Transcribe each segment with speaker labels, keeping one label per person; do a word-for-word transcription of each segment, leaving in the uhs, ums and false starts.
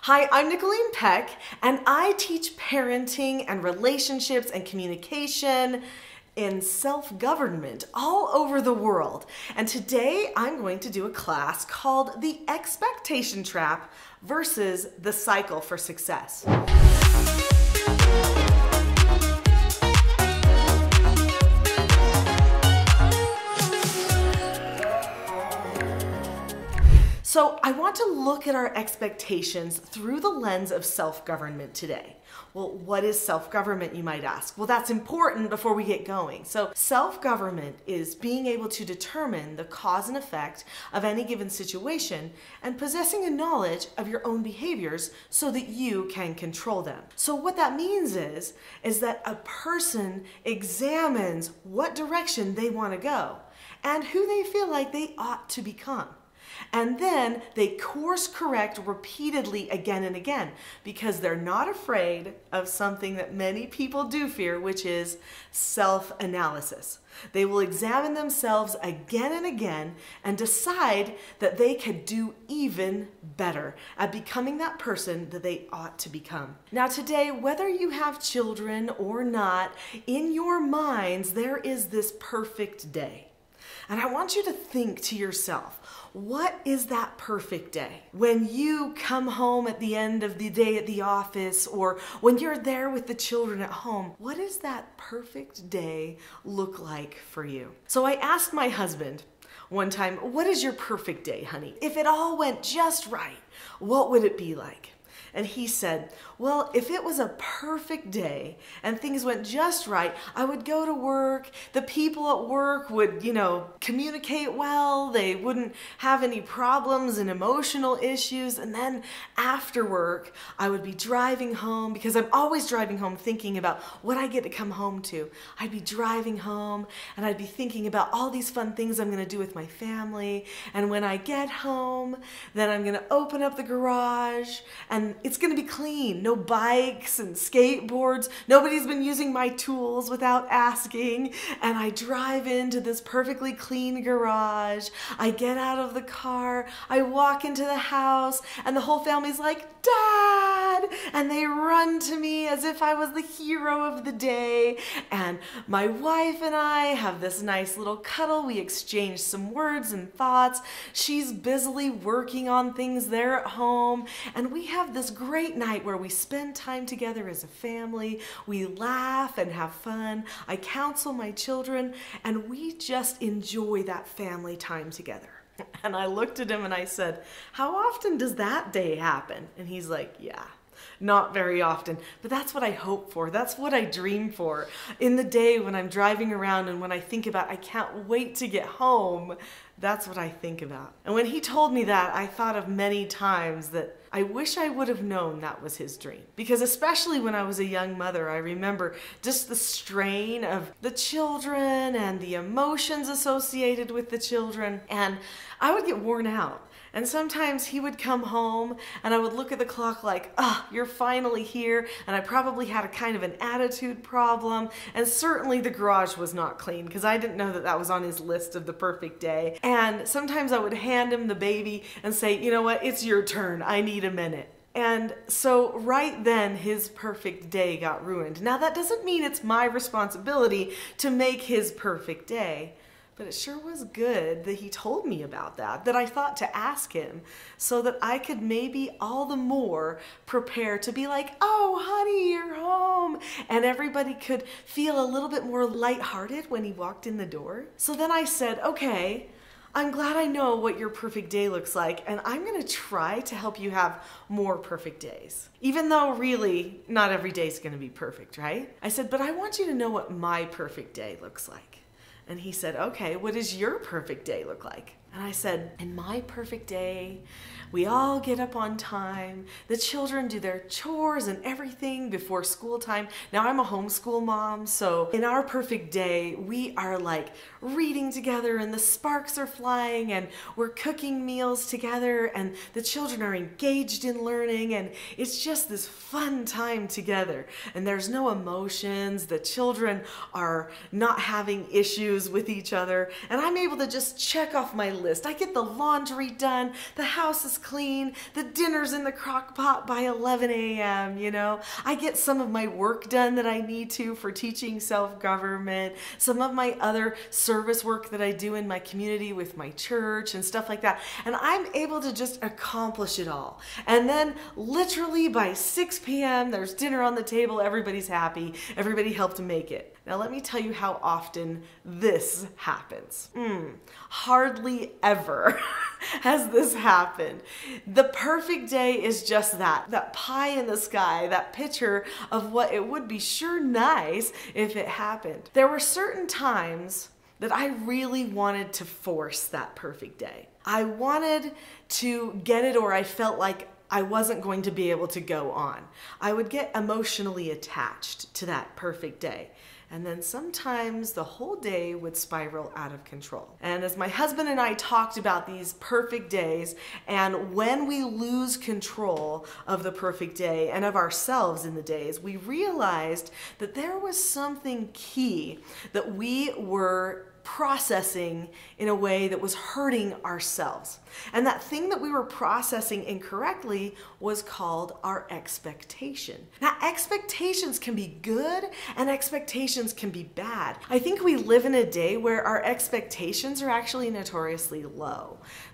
Speaker 1: Hi, I'm Nicolene Peck, and I teach parenting and relationships and communication in self-government all over the world. And today I'm going to do a class called The Expectation Trap versus the Cycle for Success. So I want to look at our expectations through the lens of self-government today. Well, what is self-government, you might ask? Well, that's important before we get going. So self-government is being able to determine the cause and effect of any given situation and possessing a knowledge of your own behaviors so that you can control them. So what that means is, is that a person examines what direction they want to go and who they feel like they ought to become. And then they course correct repeatedly again and again because they're not afraid of something that many people do fear, which is self-analysis. They will examine themselves again and again and decide that they could do even better at becoming that person that they ought to become. Now today, whether you have children or not, in your minds there is this perfect day. And I want you to think to yourself, what is that perfect day? When you come home at the end of the day at the office, or when you're there with the children at home, what does that perfect day look like for you? So I asked my husband one time, what is your perfect day, honey? If it all went just right, what would it be like? And he said, well, if it was a perfect day and things went just right, I would go to work, the people at work would, you know, communicate well, they wouldn't have any problems and emotional issues, and then after work, I would be driving home, because I'm always driving home thinking about what I get to come home to. I'd be driving home and I'd be thinking about all these fun things I'm gonna do with my family, and when I get home, then I'm gonna open up the garage, and it's gonna be clean. No bikes and skateboards. Nobody's been using my tools without asking. And I drive into this perfectly clean garage. I get out of the car. I walk into the house and the whole family's like, Dad! And they run to me as if I was the hero of the day. And my wife and I have this nice little cuddle. We exchange some words and thoughts. She's busily working on things there at home. And we have this great night where we spend time together as a family. We laugh and have fun. I counsel my children, and we just enjoy that family time together. And I looked at him and I said, how often does that day happen? And he's like, yeah, not very often, but that's what I hope for. That's what I dream for. In the day when I'm driving around and when I think about, I can't wait to get home, that's what I think about. And when he told me that, I thought of many times that I wish I would have known that was his dream. Because especially when I was a young mother, I remember just the strain of the children and the emotions associated with the children, and I would get worn out. And sometimes he would come home and I would look at the clock like, ah, oh, you're finally here. And I probably had a kind of an attitude problem. And certainly the garage was not clean because I didn't know that that was on his list of the perfect day. And sometimes I would hand him the baby and say, you know what, it's your turn. I need a minute. And so right then his perfect day got ruined. Now that doesn't mean it's my responsibility to make his perfect day. But it sure was good that he told me about that, that I thought to ask him so that I could maybe all the more prepare to be like, oh, honey, you're home. And everybody could feel a little bit more lighthearted when he walked in the door. So then I said, okay, I'm glad I know what your perfect day looks like, and I'm gonna try to help you have more perfect days. Even though really not every day is gonna be perfect, right? I said, but I want you to know what my perfect day looks like. And he said, okay, what does your perfect day look like? And I said, in my perfect day, we all get up on time. The children do their chores and everything before school time. Now I'm a homeschool mom, so in our perfect day, we are like reading together and the sparks are flying and we're cooking meals together and the children are engaged in learning and it's just this fun time together. And there's no emotions. The children are not having issues with each other. And I'm able to just check off my list. I get the laundry done, the house is clean, the dinner's in the crock pot by eleven a m, you know. I get some of my work done that I need to for teaching self-government, some of my other service work that I do in my community with my church and stuff like that. And I'm able to just accomplish it all. And then literally by six p m there's dinner on the table, everybody's happy, everybody helped make it. Now let me tell you how often this happens. Mm, hardly ever has this happened. The perfect day is just that, that pie in the sky, that picture of what it would be sure nice if it happened. There were certain times that I really wanted to force that perfect day. I wanted to get it, or I felt like I wasn't going to be able to go on. I would get emotionally attached to that perfect day. And then sometimes the whole day would spiral out of control. And as my husband and I talked about these perfect days, and when we lose control of the perfect day and of ourselves in the days, we realized that there was something key that we were processing in a way that was hurting ourselves. And that thing that we were processing incorrectly was called our expectation. Now, expectations can be good and expectations can be bad. I think we live in a day where our expectations are actually notoriously low.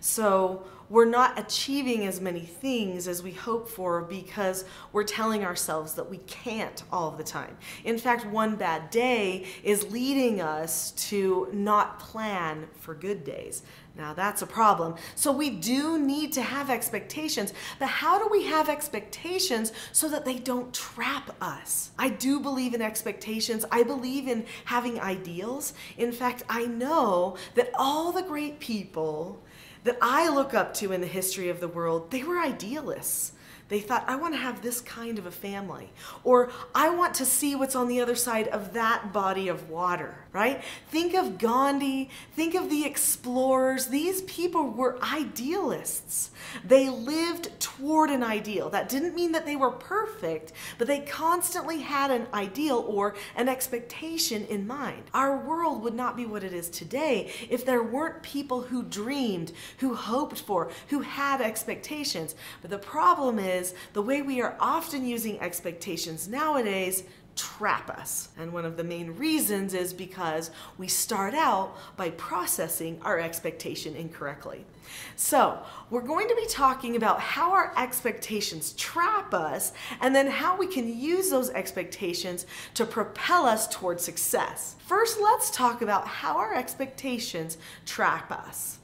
Speaker 1: So we're not achieving as many things as we hope for because we're telling ourselves that we can't all the time. In fact, one bad day is leading us to not plan for good days. Now that's a problem. So we do need to have expectations, but how do we have expectations so that they don't trap us? I do believe in expectations. I believe in having ideals. In fact, I know that all the great people that I look up to in the history of the world, they were idealists. They thought, I want to have this kind of a family, or I want to see what's on the other side of that body of water, right? Think of Gandhi, think of the explorers. These people were idealists. They lived toward an ideal. That didn't mean that they were perfect, but they constantly had an ideal or an expectation in mind. Our world would not be what it is today if there weren't people who dreamed, who hoped for, who had expectations. But the problem is, Is the way we are often using expectations nowadays trap us. And one of the main reasons is because we start out by processing our expectation incorrectly. So we're going to be talking about how our expectations trap us and then how we can use those expectations to propel us toward success. First, let's talk about how our expectations trap us.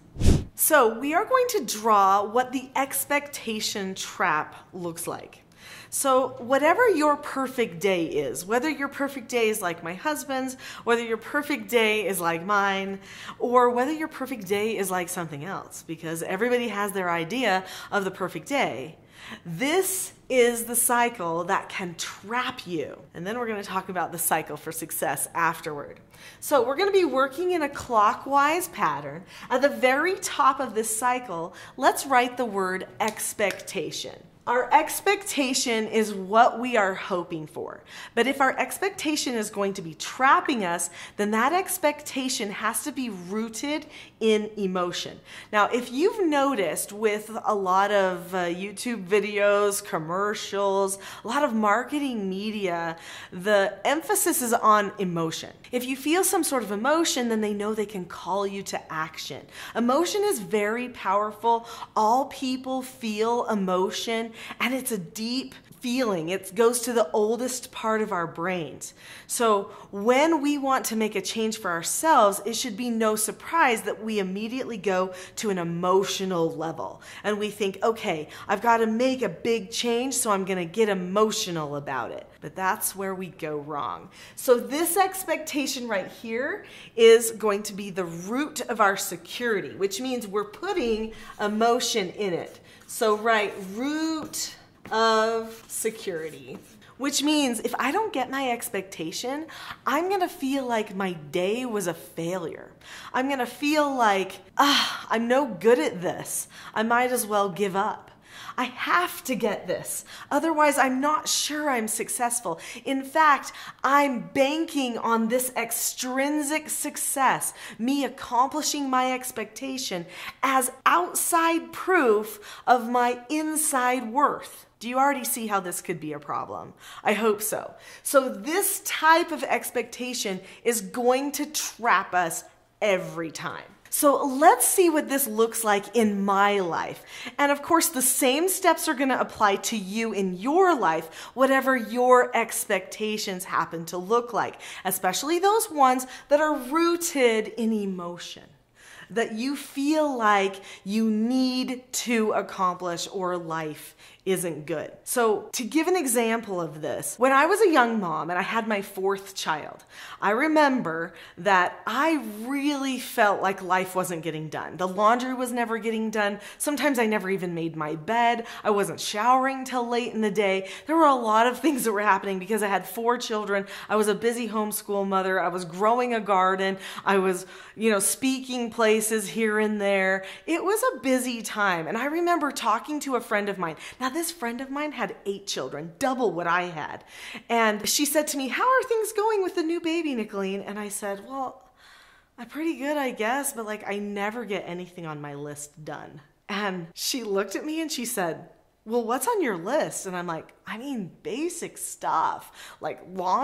Speaker 1: So we are going to draw what the expectation trap looks like. So whatever your perfect day is, whether your perfect day is like my husband's, whether your perfect day is like mine, or whether your perfect day is like something else, because everybody has their idea of the perfect day, this is the cycle that can trap you. And then we're going to talk about the cycle for success afterward. So we're going to be working in a clockwise pattern. At the very top of this cycle, let's write the word expectation. Our expectation is what we are hoping for. But if our expectation is going to be trapping us, then that expectation has to be rooted in emotion. Now, if you've noticed with a lot of uh, YouTube videos, commercials, a lot of marketing media, the emphasis is on emotion. If you feel some sort of emotion, then they know they can call you to action. Emotion is very powerful. All people feel emotion. And it's a deep feeling. It goes to the oldest part of our brains. So when we want to make a change for ourselves, it should be no surprise that we immediately go to an emotional level. And we think, okay, I've got to make a big change, so I'm going to get emotional about it. But that's where we go wrong. So this expectation right here is going to be the root of our security, which means we're putting emotion in it. So write root of security, which means if I don't get my expectation, I'm gonna feel like my day was a failure. I'm gonna feel like, ah, I'm no good at this. I might as well give up. I have to get this. Otherwise, I'm not sure I'm successful. In fact, I'm banking on this extrinsic success, me accomplishing my expectation, as outside proof of my inside worth. Do you already see how this could be a problem? I hope so. So this type of expectation is going to trap us every time. So let's see what this looks like in my life. And of course, the same steps are going to apply to you in your life, whatever your expectations happen to look like, especially those ones that are rooted in emotion, that you feel like you need to accomplish or life isn't good. So to give an example of this, when I was a young mom and I had my fourth child, I remember that I really felt like life wasn't getting done. The laundry was never getting done. Sometimes I never even made my bed. I wasn't showering till late in the day. There were a lot of things that were happening because I had four children. I was a busy homeschool mother. I was growing a garden. I was, you know, speaking places here and there. It was a busy time. And I remember talking to a friend of mine. Now, this friend of mine had eight children, double what I had. And she said to me, "How are things going with the new baby, Nicolene?" And I said, "Well, I'm pretty good, I guess, but like I never get anything on my list done." And she looked at me and she said, "Well, what's on your list?" And I'm like, "I mean, basic stuff like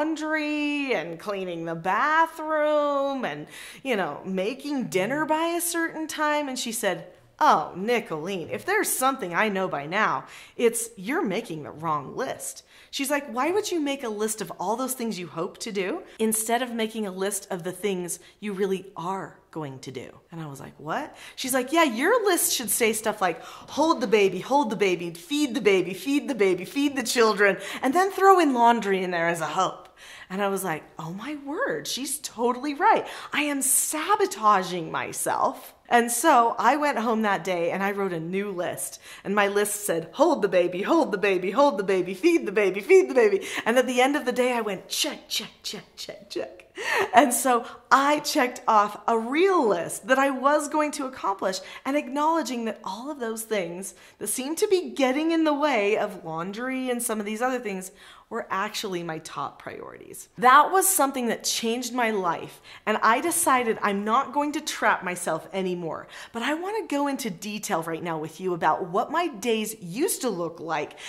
Speaker 1: laundry and cleaning the bathroom and, you know, making dinner by a certain time." And she said, "Oh, Nicolene, if there's something I know by now, it's you're making the wrong list." She's like, "Why would you make a list of all those things you hope to do instead of making a list of the things you really are going to do?" And I was like, "What?" She's like, "Yeah, your list should say stuff like hold the baby, hold the baby, feed the baby, feed the baby, feed the children, and then throw in laundry in there as a hope." And I was like, oh my word, she's totally right. I am sabotaging myself. And so I went home that day and I wrote a new list. And my list said, hold the baby, hold the baby, hold the baby, feed the baby, feed the baby. And at the end of the day, I went check, check, check, check, check. And so I checked off a real list that I was going to accomplish and acknowledging that all of those things that seemed to be getting in the way of laundry and some of these other things were actually my top priorities. That was something that changed my life, and I decided I'm not going to trap myself anymore. But I want to go into detail right now with you about what my days used to look like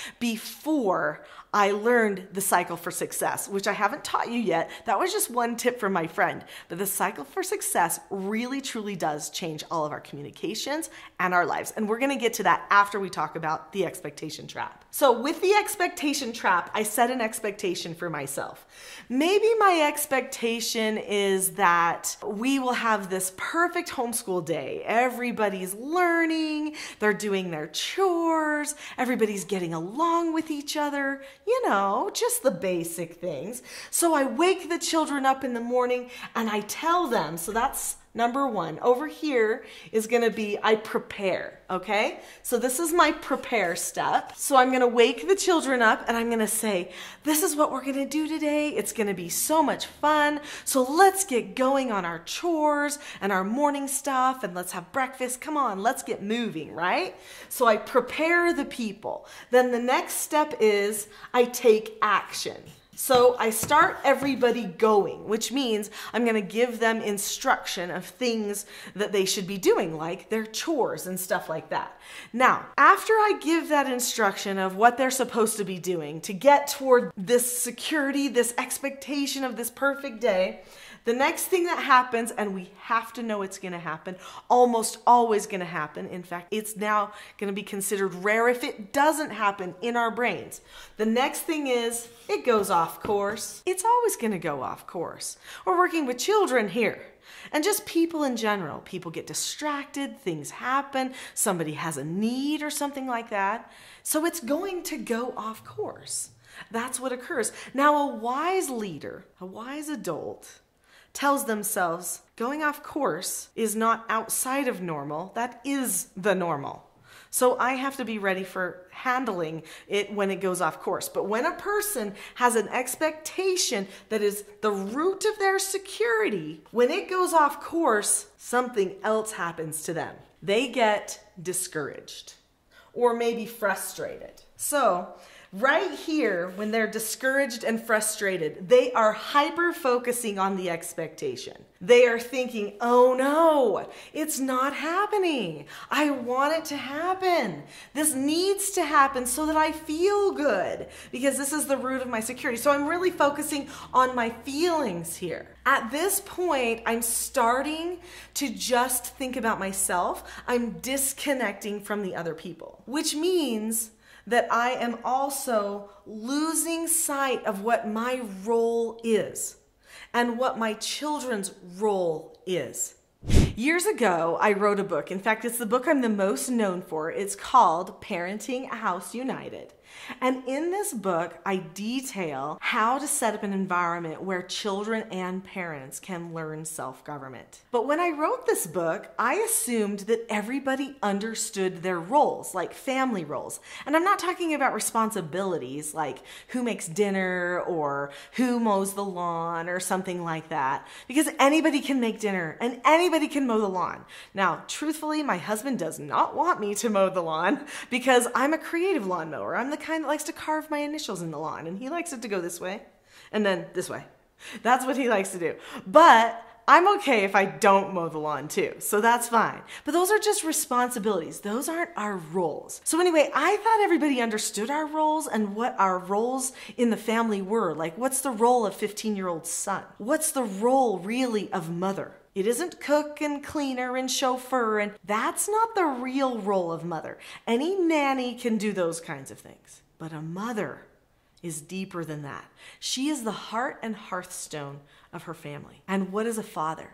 Speaker 1: before I learned the cycle for success, which I haven't taught you yet. That was just one tip from my friend. But the cycle for success really, truly does change all of our communications and our lives. And we're going to get to that after we talk about the expectation trap. So with the expectation trap, I set an expectation for myself. Maybe my expectation is that we will have this perfect homeschool day. Everybody's learning, they're doing their chores, everybody's getting along with each other. You know, just the basic things. So I wake the children up in the morning and I tell them, so that's number one. Over here is going to be I prepare, okay? So this is my prepare step. So I'm going to wake the children up and I'm going to say, this is what we're going to do today. It's going to be so much fun. So let's get going on our chores and our morning stuff and let's have breakfast. Come on, let's get moving, right? So I prepare the people. Then the next step is I take action. So I start everybody going, which means I'm going to give them instruction of things that they should be doing, like their chores and stuff like that. Now, after I give that instruction of what they're supposed to be doing to get toward this security, this expectation of this perfect day, the next thing that happens, and we have to know it's going to happen, almost always going to happen. In fact, it's now going to be considered rare if it doesn't happen in our brains. The next thing is it goes off course. It's always going to go off course. We're working with children here. And just people in general. People get distracted, things happen, somebody has a need or something like that. So it's going to go off course. That's what occurs. Now, a wise leader, a wise adult, tells themselves going off course is not outside of normal, that is the normal. So I have to be ready for handling it when it goes off course. But when a person has an expectation that is the root of their security, when it goes off course, something else happens to them. They get discouraged. or maybe frustrated. So right here, when they're discouraged and frustrated, they are hyper-focusing on the expectation. They are thinking, oh no, it's not happening. I want it to happen. This needs to happen so that I feel good, because this is the root of my security. So I'm really focusing on my feelings here. At this point, I'm starting to just think about myself. I'm disconnecting from the other people, which means that I am also losing sight of what my role is and what my children's role is. Years ago, I wrote a book. In fact, it's the book I'm the most known for. It's called Parenting a House United. And in this book, I detail how to set up an environment where children and parents can learn self-government. But when I wrote this book, I assumed that everybody understood their roles, like family roles. And I'm not talking about responsibilities like who makes dinner or who mows the lawn or something like that, because anybody can make dinner and anybody can mow the lawn. Now, truthfully, my husband does not want me to mow the lawn because I'm a creative lawnmower. I'm the kind that likes to carve my initials in the lawn, and he likes it to go this way and then this way. That's what he likes to do. But I'm okay if I don't mow the lawn too, so that's fine. But those are just responsibilities. Those aren't our roles. So anyway, I thought everybody understood our roles and what our roles in the family were. Like, what's the role of fifteen-year-old son? What's the role really of mother? It isn't cook and cleaner and chauffeur, and that's not the real role of mother. Any nanny can do those kinds of things. But a mother is deeper than that. She is the heart and hearthstone of her family. And what is a father?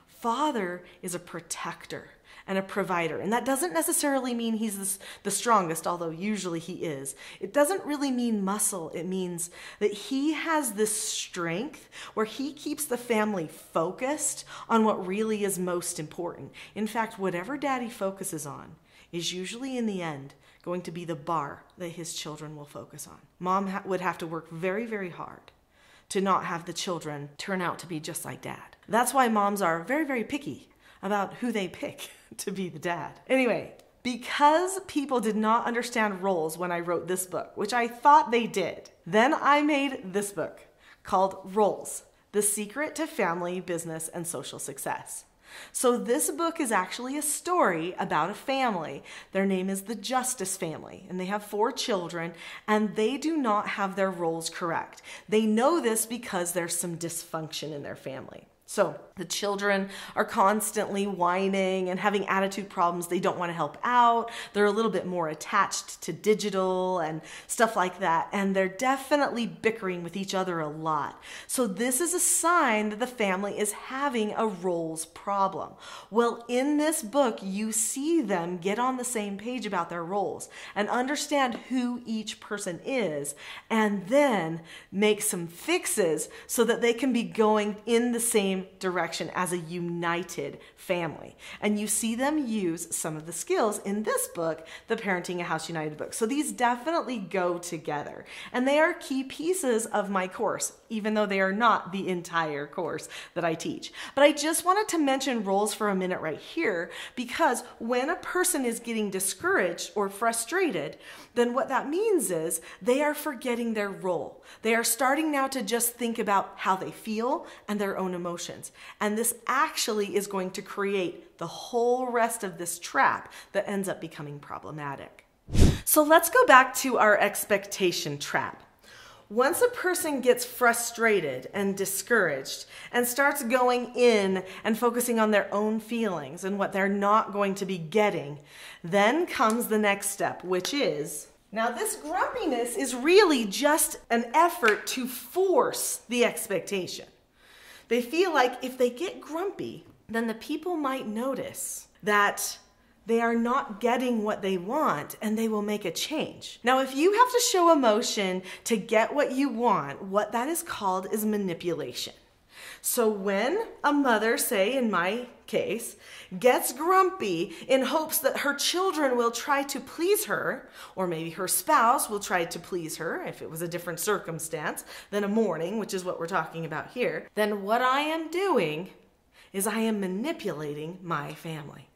Speaker 1: Father is a protector and a provider. And that doesn't necessarily mean he's the strongest, although usually he is. It doesn't really mean muscle. It means that he has this strength where he keeps the family focused on what really is most important. In fact, whatever daddy focuses on is usually in the end going to be the bar that his children will focus on. Mom ha- would have to work very, very hard to not have the children turn out to be just like dad. That's why moms are very, very picky about who they pick to be the dad. Anyway, because people did not understand roles when I wrote this book, which I thought they did, then I made this book called Roles: The Secret to Family, Business, and Social Success. So this book is actually a story about a family. Their name is the Justice family, and they have four children, and they do not have their roles correct. They know this because there's some dysfunction in their family. So the children are constantly whining and having attitude problems. They don't want to help out. They're a little bit more attached to digital and stuff like that. And they're definitely bickering with each other a lot. So this is a sign that the family is having a roles problem. Well, in this book, you see them get on the same page about their roles and understand who each person is, and then make some fixes so that they can be going in the same direction as a united family. And you see them use some of the skills in this book, the Parenting a House United book. So these definitely go together, and they are key pieces of my course, even though they are not the entire course that I teach. But I just wanted to mention roles for a minute right here, because when a person is getting discouraged or frustrated, then what that means is they are forgetting their role. They are starting now to just think about how they feel and their own emotions. And this actually is going to create the whole rest of this trap that ends up becoming problematic. So let's go back to our expectation trap. Once a person gets frustrated and discouraged and starts going in and focusing on their own feelings and what they're not going to be getting, then comes the next step, which is, now this grumpiness is really just an effort to force the expectation. They feel like if they get grumpy, then the people might notice that they are not getting what they want, and they will make a change. Now, if you have to show emotion to get what you want, what that is called is manipulation. So when a mother, say in my case, gets grumpy in hopes that her children will try to please her, or maybe her spouse will try to please her if it was a different circumstance than a morning, which is what we're talking about here, then what I am doing is I am manipulating my family.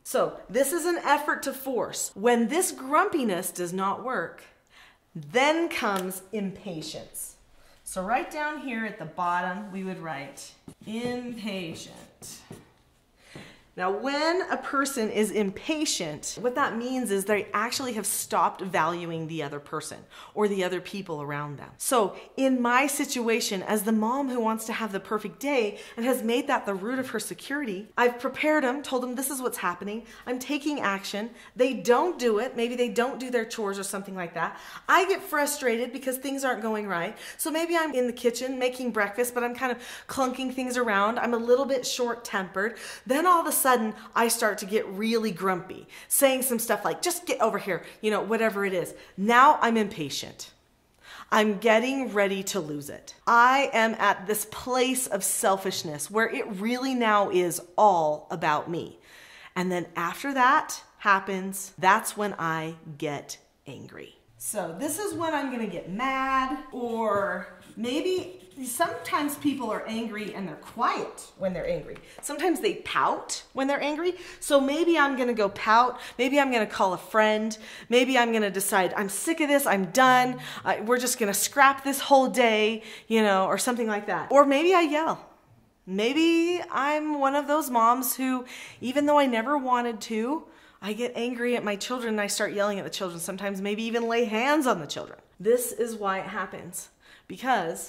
Speaker 1: So this is an effort to force. When this grumpiness does not work, then comes impatience. So right down here at the bottom, we would write impatient. Now, when a person is impatient, what that means is they actually have stopped valuing the other person or the other people around them. So in my situation, as the mom who wants to have the perfect day and has made that the root of her security, I've prepared them, told them this is what's happening. I'm taking action. They don't do it. Maybe they don't do their chores or something like that. I get frustrated because things aren't going right. So maybe I'm in the kitchen making breakfast, but I'm kind of clunking things around. I'm a little bit short-tempered. Then all of a sudden, sudden I start to get really grumpy, saying some stuff like, just get over here, you know, whatever it is. Now I'm impatient. I'm getting ready to lose it. I am at this place of selfishness where it really now is all about me. And then after that happens, that's when I get angry. So this is when I'm gonna get mad, or maybe sometimes people are angry and they're quiet when they're angry. Sometimes they pout when they're angry. So maybe I'm gonna go pout. Maybe I'm gonna call a friend. Maybe I'm gonna decide I'm sick of this, I'm done. Uh, we're just gonna scrap this whole day, you know, or something like that. Or maybe I yell. Maybe I'm one of those moms who, even though I never wanted to, I get angry at my children and I start yelling at the children. Sometimes maybe even lay hands on the children. This is why it happens. Because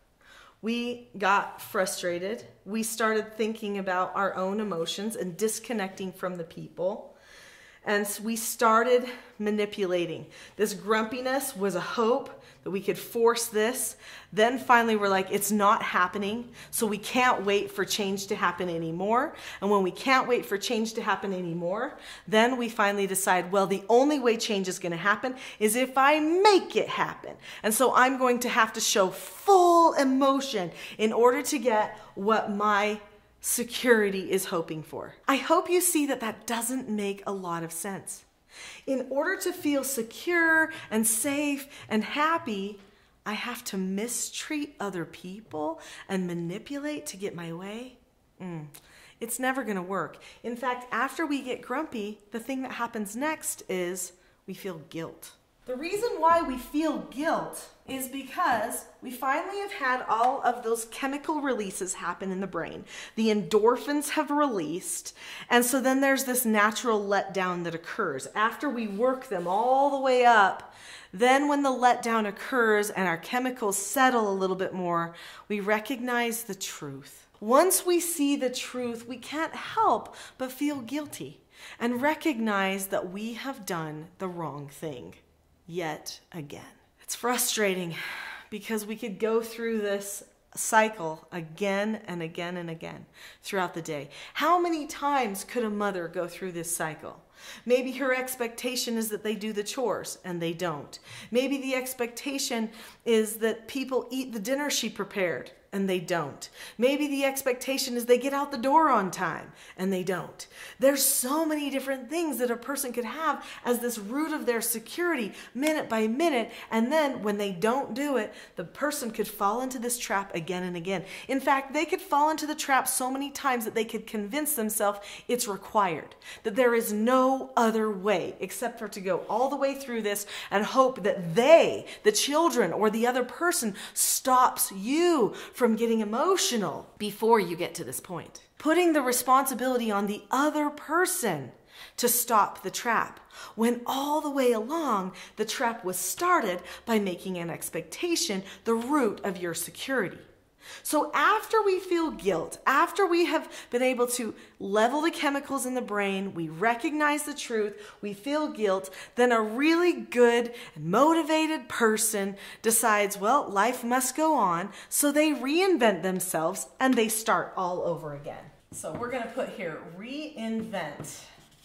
Speaker 1: we got frustrated. We started thinking about our own emotions and disconnecting from the people. And so we started manipulating. This grumpiness was a hope that we could force this. Then finally we're like, it's not happening. So we can't wait for change to happen anymore. And when we can't wait for change to happen anymore, then we finally decide, well, the only way change is going to happen is if I make it happen. And so I'm going to have to show full emotion in order to get what my security is hoping for. I hope you see that that doesn't make a lot of sense. In order to feel secure and safe and happy, I have to mistreat other people and manipulate to get my way. Mm. It's never going to work. In fact, after we get grumpy, the thing that happens next is we feel guilt. The reason why we feel guilt is because we finally have had all of those chemical releases happen in the brain. The endorphins have released, and so then there's this natural letdown that occurs. After we work them all the way up, then when the letdown occurs and our chemicals settle a little bit more, we recognize the truth. Once we see the truth, we can't help but feel guilty and recognize that we have done the wrong thing. Yet again. It's frustrating because we could go through this cycle again and again and again throughout the day. How many times could a mother go through this cycle? Maybe her expectation is that they do the chores and they don't. Maybe the expectation is that people eat the dinner she prepared and they don't. Maybe the expectation is they get out the door on time and they don't. There's so many different things that a person could have as this root of their security minute by minute, and then when they don't do it, the person could fall into this trap again and again. In fact, they could fall into the trap so many times that they could convince themselves it's required, that there is no other way except for to go all the way through this and hope that they, the children or the other person, stops you from from getting emotional before you get to this point. Putting the responsibility on the other person to stop the trap, when all the way along the trap was started by making an expectation the root of your security. So after we feel guilt, after we have been able to level the chemicals in the brain, we recognize the truth, we feel guilt, then a really good, motivated person decides, well, life must go on, so they reinvent themselves and they start all over again. So we're going to put here, reinvent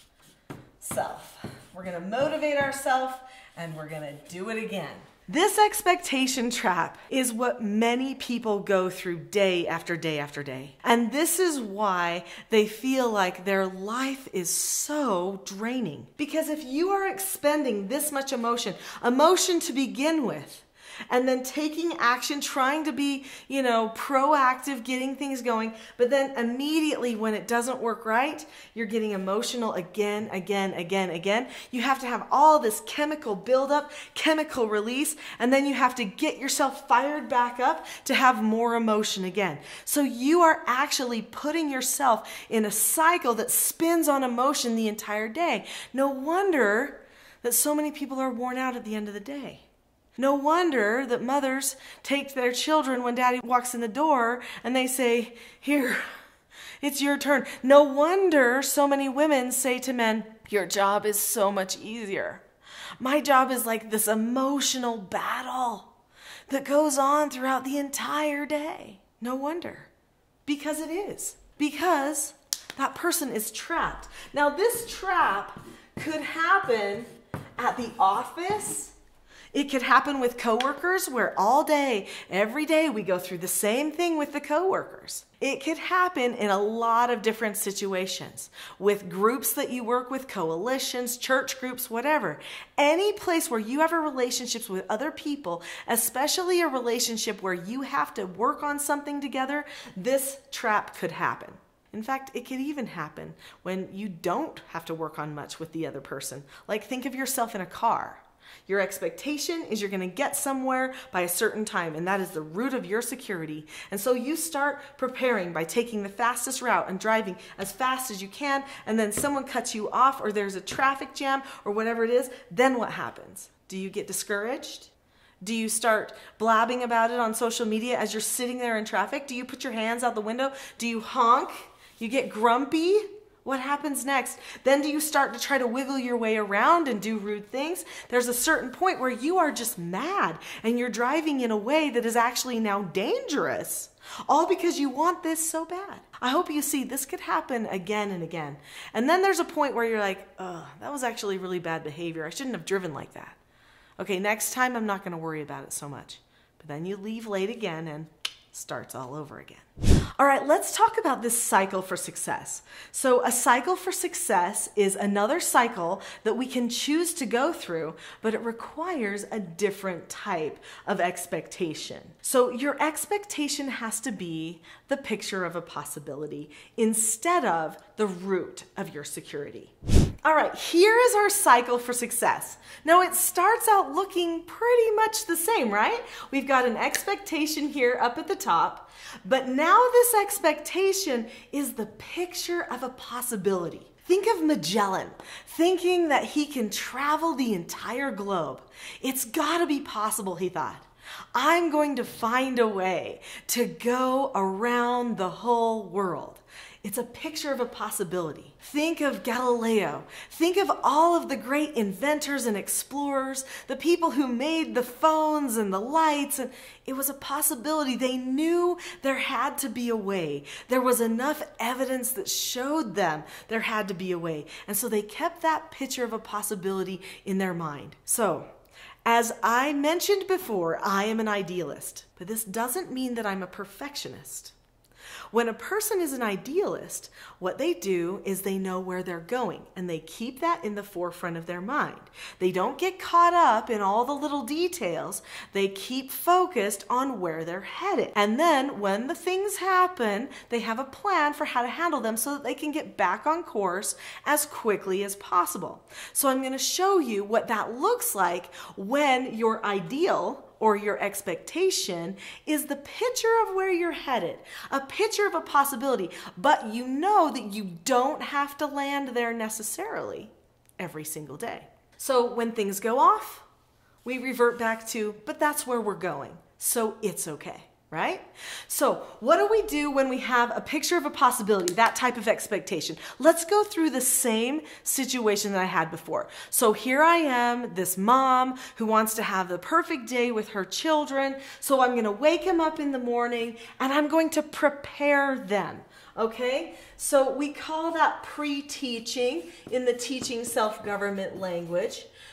Speaker 1: self. We're going to motivate ourselves and we're going to do it again. This expectation trap is what many people go through day after day after day. And this is why they feel like their life is so draining. Because if you are expending this much emotion, emotion to begin with, and then taking action, trying to be, you know, proactive, getting things going. But then immediately when it doesn't work right, you're getting emotional again, again, again, again. You have to have all this chemical buildup, chemical release, and then you have to get yourself fired back up to have more emotion again. So you are actually putting yourself in a cycle that spins on emotion the entire day. No wonder that so many people are worn out at the end of the day. No wonder that mothers take their children when daddy walks in the door and they say, "Here, it's your turn." No wonder so many women say to men, "Your job is so much easier. My job is like this emotional battle that goes on throughout the entire day." No wonder. Because it is. Because that person is trapped. Now, this trap could happen at the office. It could happen with coworkers where all day, every day, we go through the same thing with the coworkers. It could happen in a lot of different situations with groups that you work with, coalitions, church groups, whatever. Any place where you have a relationships with other people, especially a relationship where you have to work on something together, this trap could happen. In fact, it could even happen when you don't have to work on much with the other person. Like, think of yourself in a car. Your expectation is you're going to get somewhere by a certain time, and that is the root of your security. And so you start preparing by taking the fastest route and driving as fast as you can, and then someone cuts you off or there's a traffic jam or whatever it is. Then what happens? Do you get discouraged? Do you start blabbing about it on social media as you're sitting there in traffic? Do you put your hands out the window? Do you honk? You get grumpy? What happens next? Then do you start to try to wiggle your way around and do rude things? There's a certain point where you are just mad and you're driving in a way that is actually now dangerous, all because you want this so bad. I hope you see this could happen again and again. And then there's a point where you're like, oh, that was actually really bad behavior. I shouldn't have driven like that. Okay, next time I'm not going to worry about it so much. But then you leave late again and starts all over again. All right, let's talk about this cycle for success. So a cycle for success is another cycle that we can choose to go through, but it requires a different type of expectation. So your expectation has to be the picture of a possibility instead of the root of your security. All right, here is our cycle for success. Now it starts out looking pretty much the same, right? We've got an expectation here up at the top, but now this expectation is the picture of a possibility. Think of Magellan, thinking that he can travel the entire globe. It's gotta be possible, he thought. I'm going to find a way to go around the whole world. It's a picture of a possibility. Think of Galileo. Think of all of the great inventors and explorers, the people who made the phones and the lights, and it was a possibility. They knew there had to be a way. There was enough evidence that showed them there had to be a way. And so they kept that picture of a possibility in their mind. So, as I mentioned before, I am an idealist, but this doesn't mean that I'm a perfectionist. When a person is an idealist, what they do is they know where they're going and they keep that in the forefront of their mind. They don't get caught up in all the little details. They keep focused on where they're headed. And then when the things happen, they have a plan for how to handle them so that they can get back on course as quickly as possible. So I'm going to show you what that looks like when your ideal or your expectation is the picture of where you're headed, a picture of a possibility, but you know that you don't have to land there necessarily every single day. So when things go off, we revert back to, but that's where we're going, so it's okay. Right? So what do we do when we have a picture of a possibility, that type of expectation? Let's go through the same situation that I had before. So here I am, this mom who wants to have the perfect day with her children. So I'm going to wake them up in the morning and I'm going to prepare them. Okay? So we call that pre-teaching in the teaching self-government language.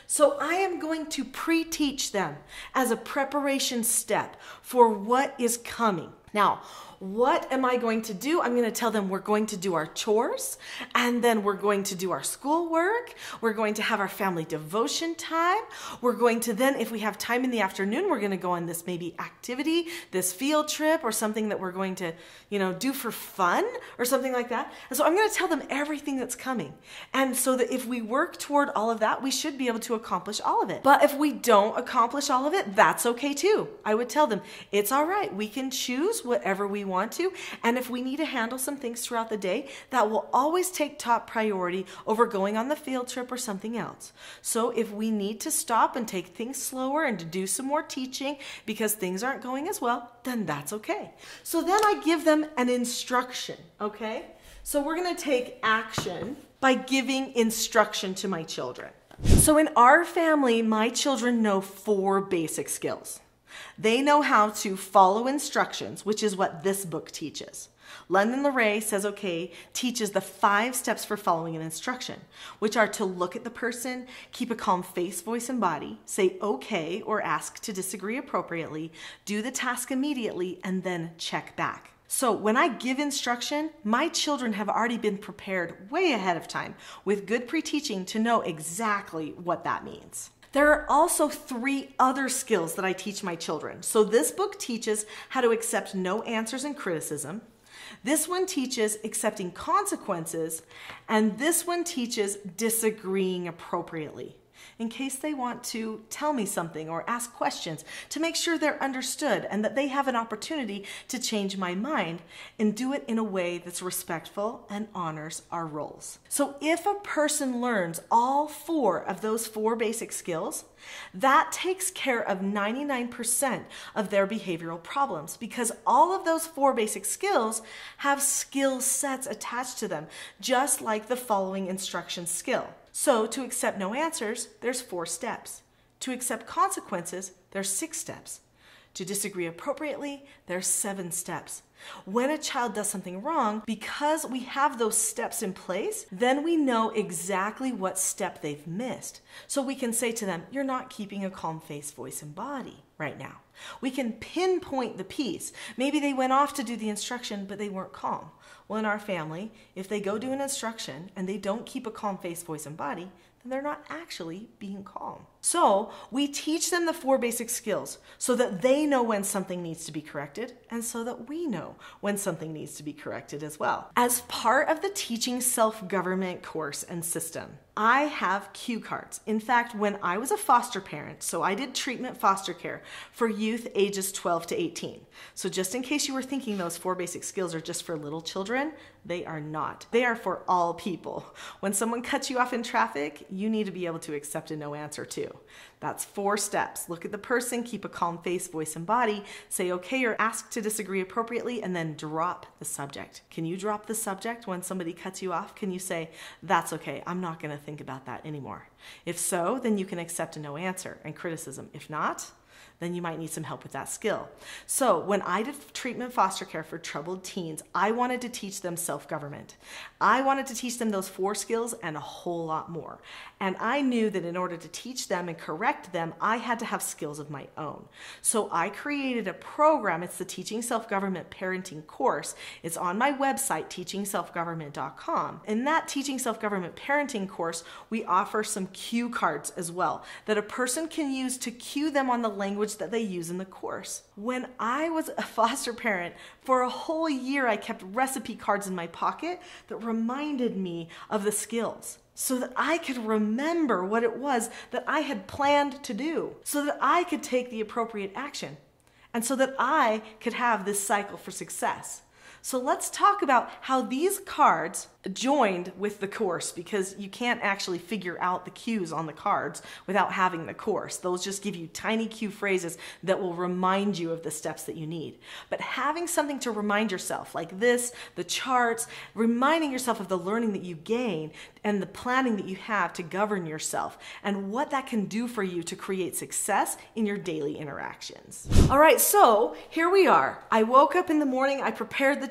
Speaker 1: So I am going to pre-teach them as a preparation step for what is coming. Now, what am I going to do? I'm going to tell them we're going to do our chores, and then we're going to do our schoolwork. We're going to have our family devotion time. We're going to then, if we have time in the afternoon, we're going to go on this maybe activity, this field trip, or something that we're going to, you know, do for fun or something like that. And so I'm going to tell them everything that's coming. And so that if we work toward all of that, we should be able to accomplish all of it. But if we don't accomplish all of it, that's okay too. I would tell them it's all right. We can choose whatever we want to, and if we need to handle some things throughout the day, that will always take top priority over going on the field trip or something else. So if we need to stop and take things slower and to do some more teaching because things aren't going as well, then that's okay. So then I give them an instruction, okay? So we're going to take action by giving instruction to my children. So in our family, my children know four basic skills. They know how to follow instructions, which is what this book teaches. London LaRae says, okay, teaches the five steps for following an instruction, which are to look at the person, keep a calm face, voice, and body, say okay or ask to disagree appropriately, do the task immediately, and then check back. So when I give instruction, my children have already been prepared way ahead of time with good pre-teaching to know exactly what that means. There are also three other skills that I teach my children. So this book teaches how to accept no answers and criticism. This one teaches accepting consequences. And this one teaches disagreeing appropriately, in case they want to tell me something or ask questions to make sure they're understood and that they have an opportunity to change my mind and do it in a way that's respectful and honors our roles. So if a person learns all four of those four basic skills, that takes care of ninety-nine percent of their behavioral problems, because all of those four basic skills have skill sets attached to them, just like the following instruction skill. So to accept no answers, there's four steps. To accept consequences, there's six steps. To disagree appropriately, there's seven steps. When a child does something wrong, because we have those steps in place, then we know exactly what step they've missed. So we can say to them, you're not keeping a calm face, voice, and body right now. We can pinpoint the piece. Maybe they went off to do the instruction, but they weren't calm. Well, in our family, if they go do an instruction and they don't keep a calm face, voice, and body, then they're not actually being calm. So we teach them the four basic skills so that they know when something needs to be corrected and so that we know when something needs to be corrected as well. As part of the Teaching Self-Government course and system, I have cue cards. In fact, when I was a foster parent, so I did treatment foster care for youth ages twelve to eighteen. So just in case you were thinking those four basic skills are just for little children, they are not. They are for all people. When someone cuts you off in traffic, you need to be able to accept a no answer too. That's four steps. Look at the person, keep a calm face, voice, and body, say okay or ask to disagree appropriately, and then drop the subject. Can you drop the subject when somebody cuts you off? Can you say, that's okay, I'm not gonna think about that anymore? If so, then you can accept a no answer and criticism. If not, then you might need some help with that skill. So when I did treatment foster care for troubled teens, I wanted to teach them self-government. I wanted to teach them those four skills and a whole lot more. And I knew that in order to teach them and correct them, I had to have skills of my own. So I created a program. It's the Teaching Self-Government Parenting course. It's on my website, teaching self government dot com. In that Teaching Self-Government Parenting course, we offer some cue cards as well that a person can use to cue them on the language that they use in the course. When I was a foster parent, for a whole year I kept recipe cards in my pocket that reminded me of the skills, so that I could remember what it was that I had planned to do, so that I could take the appropriate action, and so that I could have this cycle for success. So let's talk about how these cards joined with the course, because you can't actually figure out the cues on the cards without having the course. Those just give you tiny cue phrases that will remind you of the steps that you need. But having something to remind yourself, like this, the charts, reminding yourself of the learning that you gain and the planning that you have to govern yourself and what that can do for you to create success in your daily interactions. All right, so here we are. I woke up in the morning, I prepared the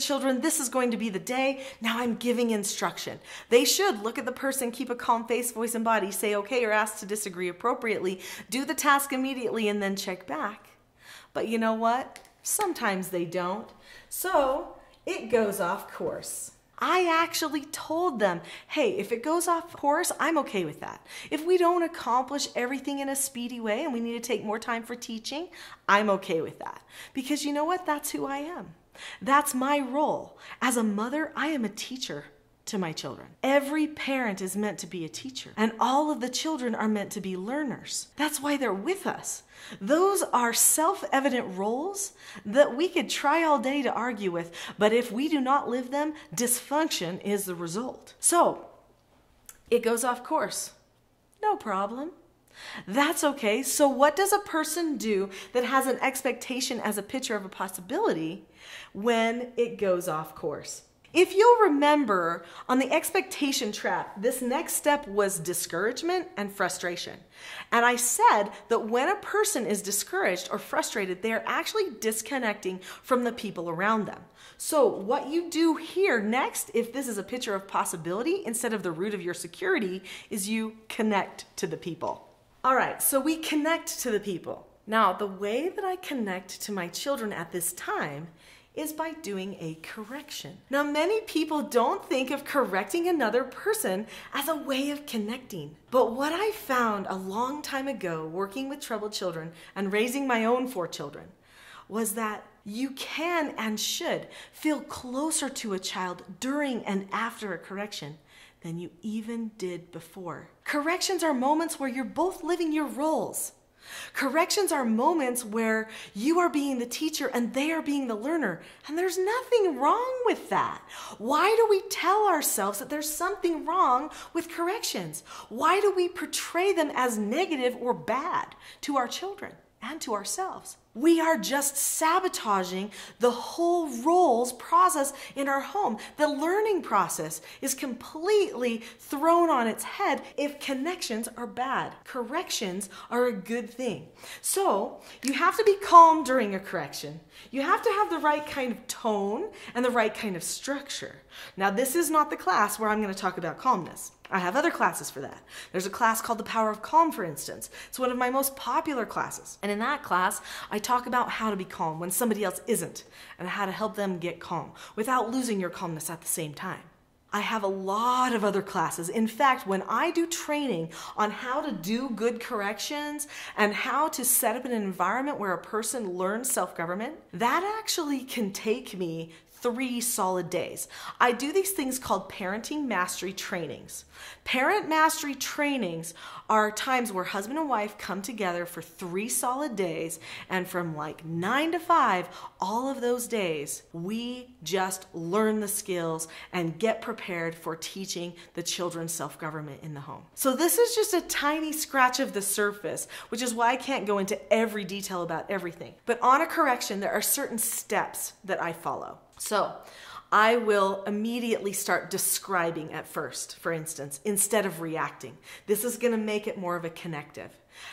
Speaker 1: children, this is going to be the day. Now I'm giving instruction. They should look at the person, keep a calm face, voice, and body, say okay or ask to disagree appropriately, do the task immediately, and then check back. But you know what? Sometimes they don't. So it goes off course. I actually told them, hey, if it goes off course, I'm okay with that. If we don't accomplish everything in a speedy way and we need to take more time for teaching, I'm okay with that. Because you know what? That's who I am. That's my role. As a mother, I am a teacher to my children. Every parent is meant to be a teacher, and all of the children are meant to be learners. That's why they're with us. Those are self-evident roles that we could try all day to argue with, but if we do not live them, dysfunction is the result. So, it goes off course. No problem. That's okay. So what does a person do that has an expectation as a picture of a possibility when it goes off course? If you'll remember, on the expectation trap, this next step was discouragement and frustration. And I said that when a person is discouraged or frustrated, they are actually disconnecting from the people around them. So what you do here next, if this is a picture of possibility, instead of the root of your security, is you connect to the people. All right, so we connect to the people. Now, the way that I connect to my children at this time is by doing a correction. Now, many people don't think of correcting another person as a way of connecting. But what I found a long time ago working with troubled children and raising my own four children was that you can and should feel closer to a child during and after a correction than you even did before. Corrections are moments where you're both living your roles. Corrections are moments where you are being the teacher and they are being the learner, and there's nothing wrong with that. Why do we tell ourselves that there's something wrong with corrections? Why do we portray them as negative or bad to our children and to ourselves? We are just sabotaging the whole roles process in our home. The learning process is completely thrown on its head if connections are bad. Corrections are a good thing. So you have to be calm during a correction. You have to have the right kind of tone and the right kind of structure. Now, this is not the class where I'm going to talk about calmness. I have other classes for that. There's a class called The Power of Calm, for instance. It's one of my most popular classes. And in that class, I talk about how to be calm when somebody else isn't, and how to help them get calm without losing your calmness at the same time. I have a lot of other classes. In fact, when I do training on how to do good corrections and how to set up an environment where a person learns self-government, that actually can take me three solid days. I do these things called parenting mastery trainings. Parent mastery trainings are times where husband and wife come together for three solid days, and from like nine to five, all of those days, we just learn the skills and get prepared for teaching the children self-government in the home. So this is just a tiny scratch of the surface, which is why I can't go into every detail about everything. But on a correction, there are certain steps that I follow. So I will immediately start describing at first, for instance, instead of reacting. This is going to make it more of a connective.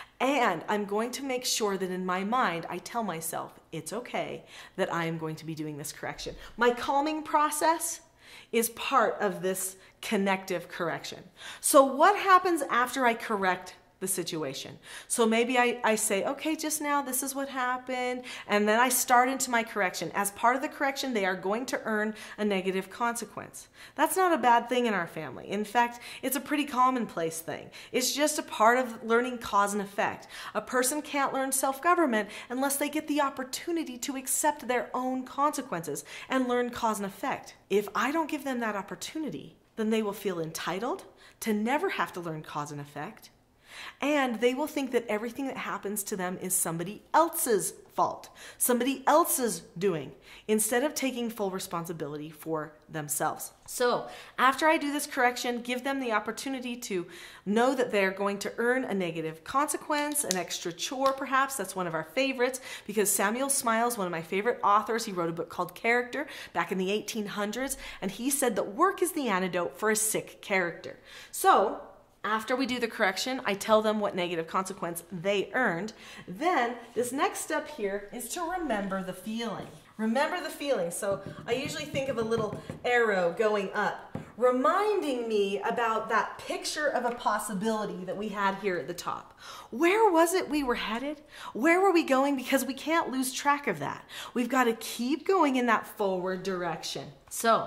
Speaker 1: And I'm going to make sure that in my mind, I tell myself, it's okay that I am going to be doing this correction. My calming process is part of this connective correction. So what happens after I correct the situation? So maybe I, I say, okay, just now this is what happened, and then I start into my correction. As part of the correction, they are going to earn a negative consequence. That's not a bad thing in our family. In fact, it's a pretty commonplace thing. It's just a part of learning cause and effect. A person can't learn self-government unless they get the opportunity to accept their own consequences and learn cause and effect. If I don't give them that opportunity, then they will feel entitled to never have to learn cause and effect. And they will think that everything that happens to them is somebody else's fault, somebody else's doing, instead of taking full responsibility for themselves. So after I do this correction, give them the opportunity to know that they're going to earn a negative consequence, an extra chore perhaps. That's one of our favorites, because Samuel Smiles, one of my favorite authors, he wrote a book called Character back in the eighteen hundreds, and he said that work is the antidote for a sick character. So After we do the correction, I tell them what negative consequence they earned. Then this next step here is to remember the feeling. Remember the feeling. So I usually think of a little arrow going up, reminding me about that picture of a possibility that we had here at the top. Where was it we were headed? Where were we going? Because we can't lose track of that. We've got to keep going in that forward direction. So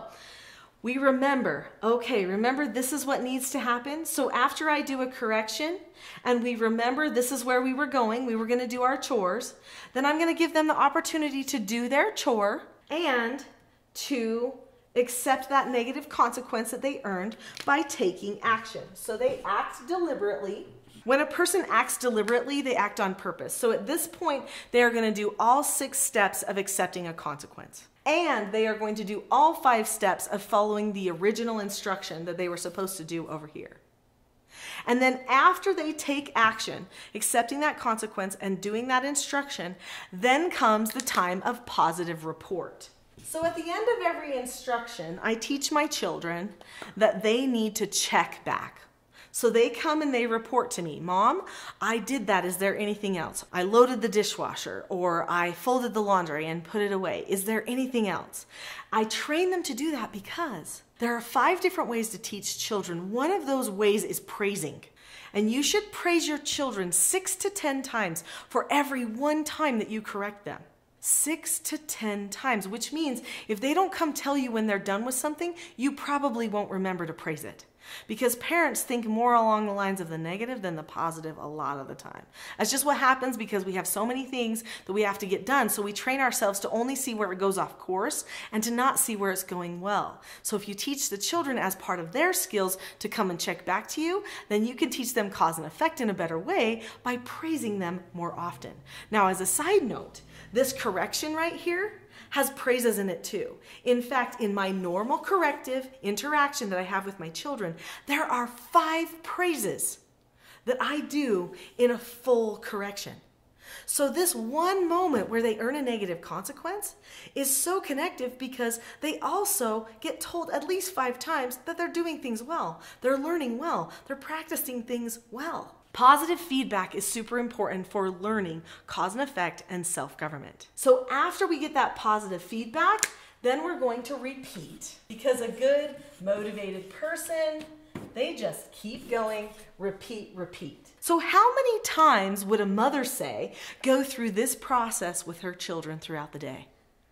Speaker 1: we remember, okay, remember this is what needs to happen. So after I do a correction and we remember this is where we were going, we were going to do our chores, then I'm going to give them the opportunity to do their chore and to accept that negative consequence that they earned by taking action. So they act deliberately. When a person acts deliberately, they act on purpose. So at this point, they are going to do all six steps of accepting a consequence. And they are going to do all five steps of following the original instruction that they were supposed to do over here. And then after they take action, accepting that consequence and doing that instruction, then comes the time of positive report. So at the end of every instruction, I teach my children that they need to check back. So they come and they report to me, Mom, I did that. Is there anything else? I loaded the dishwasher, or I folded the laundry and put it away. Is there anything else? I train them to do that because there are five different ways to teach children. One of those ways is praising. And you should praise your children six to ten times for every one time that you correct them. Six to ten times, which means if they don't come tell you when they're done with something, you probably won't remember to praise it. Because parents think more along the lines of the negative than the positive a lot of the time. That's just what happens because we have so many things that we have to get done. So we train ourselves to only see where it goes off course and to not see where it's going well. So if you teach the children as part of their skills to come and check back to you, then you can teach them cause and effect in a better way by praising them more often. Now, as a side note, this correction right here has praises in it too. In fact, in my normal corrective interaction that I have with my children, there are five praises that I do in a full correction. So this one moment where they earn a negative consequence is so connective because they also get told at least five times that they're doing things well, they're learning well, they're practicing things well. Positive feedback is super important for learning cause and effect and self-government. So after we get that positive feedback, then we're going to repeat, because a good motivated person, they just keep going, repeat, repeat. So how many times would a mother say go through this process with her children throughout the day?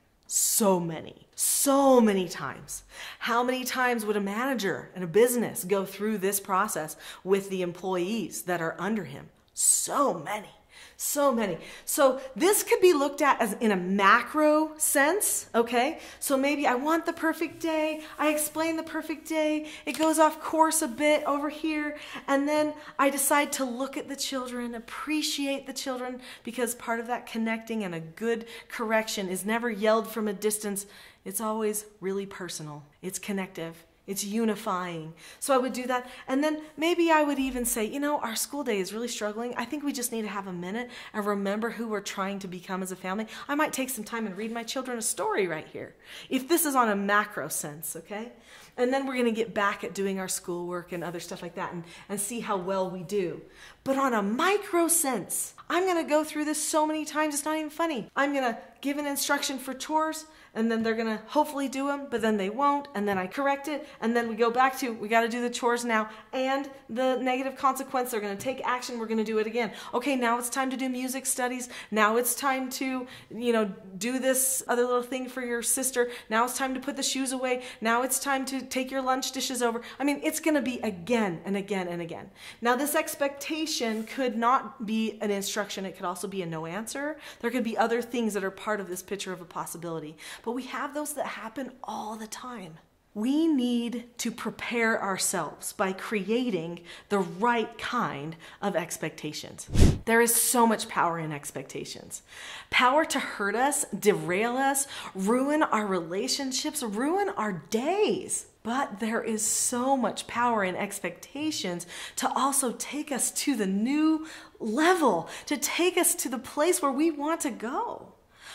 Speaker 1: So many, so many times. How many times would a manager in a business go through this process with the employees that are under him? So many. So many. So this could be looked at as in a macro sense, okay? So maybe I want the perfect day. I explain the perfect day. It goes off course a bit over here. And then I decide to look at the children, appreciate the children, because part of that connecting and a good correction is never yelled from a distance. It's always really personal. It's connective. It's unifying. So I would do that. And then maybe I would even say, you know, our school day is really struggling. I think we just need to have a minute and remember who we're trying to become as a family. I might take some time and read my children a story right here. If this is on a macro sense, okay? And then we're going to get back at doing our schoolwork and other stuff like that and, and see how well we do. But on a micro sense, I'm going to go through this so many times, it's not even funny. I'm going to give an instruction for chores, and then they're gonna hopefully do them, but then they won't, and then I correct it, and then we go back to, we gotta do the chores now, and the negative consequence, they're gonna take action, we're gonna do it again. Okay, now it's time to do music studies, now it's time to, you know, do this other little thing for your sister, now it's time to put the shoes away, now it's time to take your lunch dishes over. I mean, it's gonna be again and again and again. Now this expectation could not be an instruction, it could also be a no answer. There could be other things that are part of this picture of a possibility. But we have those that happen all the time. We need to prepare ourselves by creating the right kind of expectations. There is so much power in expectations. Power to hurt us, derail us, ruin our relationships, ruin our days. But there is so much power in expectations to also take us to the new level, to take us to the place where we want to go.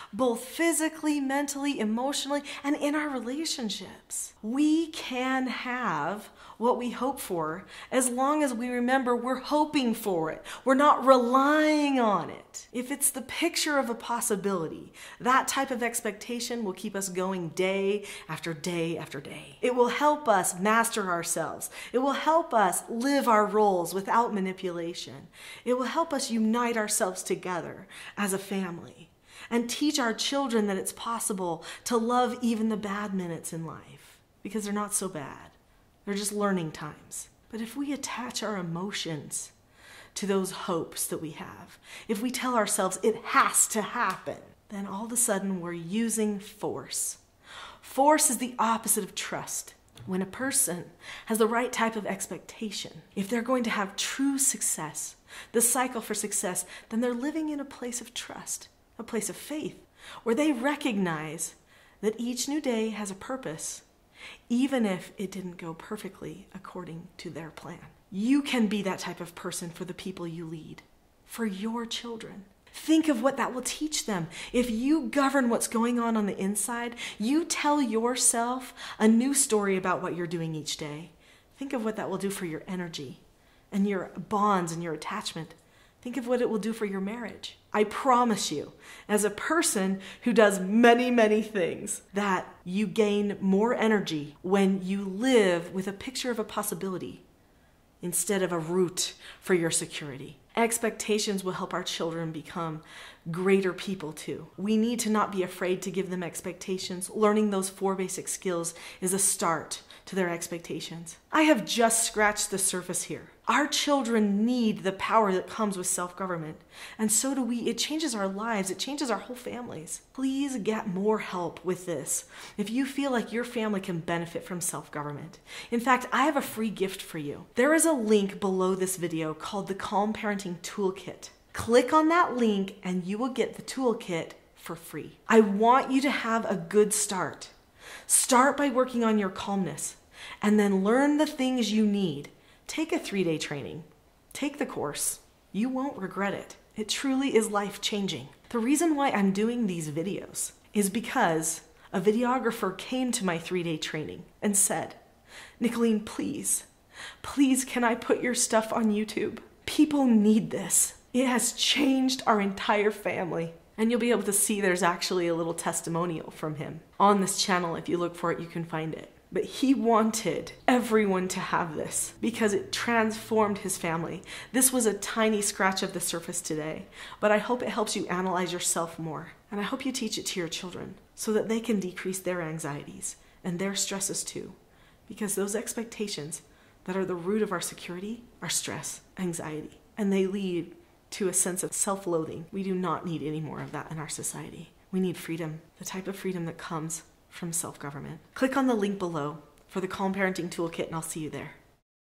Speaker 1: both physically, mentally, emotionally, and in our relationships. We can have what we hope for as long as we remember we're hoping for it. We're not relying on it. If it's the picture of a possibility, that type of expectation will keep us going day after day after day. It will help us master ourselves. It will help us live our roles without manipulation. It will help us unite ourselves together as a family and teach our children that it's possible to love even the bad minutes in life because they're not so bad. They're just learning times. But if we attach our emotions to those hopes that we have, if we tell ourselves it has to happen, then all of a sudden we're using force. Force is the opposite of trust. When a person has the right type of expectation, if they're going to have true success, the cycle for success, then they're living in a place of trust, a place of faith, where they recognize that each new day has a purpose, even if it didn't go perfectly according to their plan. You can be that type of person for the people you lead, for your children. Think of what that will teach them. If you govern what's going on on the inside, you tell yourself a new story about what you're doing each day. Think of what that will do for your energy and your bonds and your attachment. Think of what it will do for your marriage. I promise you, as a person who does many, many things, that you gain more energy when you live with a picture of a possibility instead of a root for your security. Expectations will help our children become greater people too. We need to not be afraid to give them expectations. Learning those four basic skills is a start to their expectations. I have just scratched the surface here. Our children need the power that comes with self-government, and so do we. It changes our lives. It changes our whole families. Please get more help with this if you feel like your family can benefit from self-government. In fact, I have a free gift for you. There is a link below this video called the Calm Parenting Toolkit. Click on that link and you will get the toolkit for free. I want you to have a good start. Start by working on your calmness and then learn the things you need. Take a three-day training. Take the course. You won't regret it. It truly is life-changing. The reason why I'm doing these videos is because a videographer came to my three-day training and said, "Nicolene, please, please can I put your stuff on YouTube? People need this. It has changed our entire family." And you'll be able to see there's actually a little testimonial from him on this channel. If you look for it, you can find it. But he wanted everyone to have this because it transformed his family. This was a tiny scratch of the surface today, but I hope it helps you analyze yourself more. And I hope you teach it to your children so that they can decrease their anxieties and their stresses too. Because those expectations that are the root of our security are stress, anxiety, and they lead to a sense of self-loathing. We do not need any more of that in our society. We need freedom, the type of freedom that comes from self-government. Click on the link below for the Calm Parenting Toolkit and I'll see you there.